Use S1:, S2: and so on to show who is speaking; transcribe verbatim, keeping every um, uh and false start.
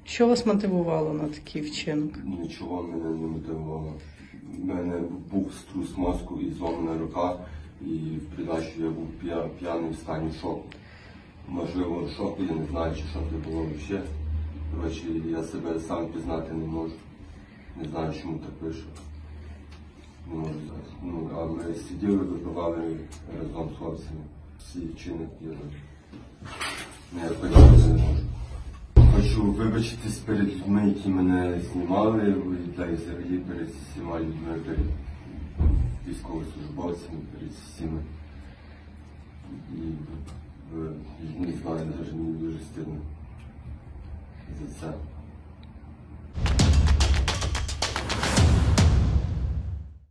S1: Що вас мотивувало на такий вчинок?
S2: Нічого мене не мотивувало. У мене був струс мозку і зломана рука, і в придачу я був п'я, п'яний в стані шоку. Можливо, шоку, я не знаю, чи що це було взагалі. Коротше, я себе сам пізнати не можу. Не знаю, чому так вийшло. Не можу зараз. Ну, а ми сиділи, випивали разом з хлопцями. Всі вчинок є. Я поняти не можу. Хочу вибачитись перед людьми, які мене знімали, та й взагалі перед всіма людьми, перед військовослужбовцями, перед всіми. І не знаю, навіть мені дуже стидно за це.